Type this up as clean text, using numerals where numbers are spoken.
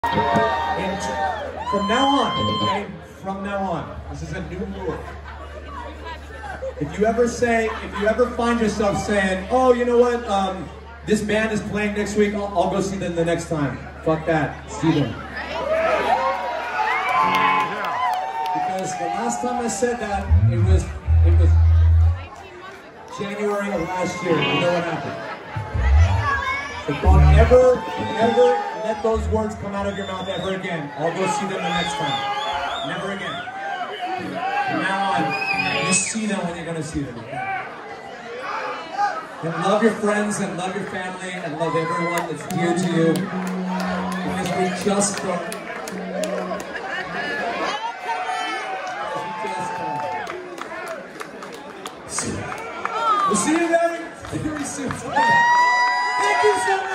And from now on, okay? From now on, this is a new rule. If you ever find yourself saying, oh, you know what, this band is playing next week, I'll go see them the next time. Fuck that, see them. Because the last time I said that, it was January of last year. You know what happened? So don't ever let those words come out of your mouth ever again. I'll go see them the next time. Never again. From now on, you see them when you're going to see them. And love your friends, and love your family, and love everyone that's dear to you. Because we just don't. We'll see you very soon. Thank you so much.